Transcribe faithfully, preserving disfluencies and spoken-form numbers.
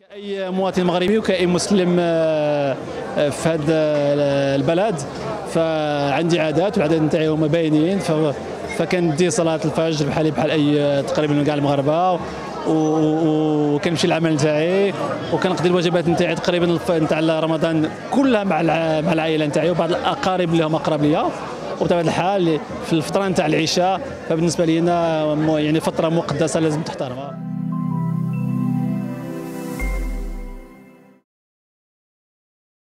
اي مواطن مغربي وكأي مسلم في هذا البلد، فعندي عادات والعادات نتاعي هما باينين. فكندي صلاه الفجر بحالي بحال اي تقريبا كاع المغاربه، وكنمشي للعمل نتاعي وكنقضي الواجبات نتاعي تقريبا نتاع رمضان كلها مع مع العائله نتاعي وبعض الاقارب اللي هما اقرب ليا. وبطبيعه الحال في الفتره نتاع العشاء فبالنسبه لينا يعني فتره مقدسه لازم تحترمها.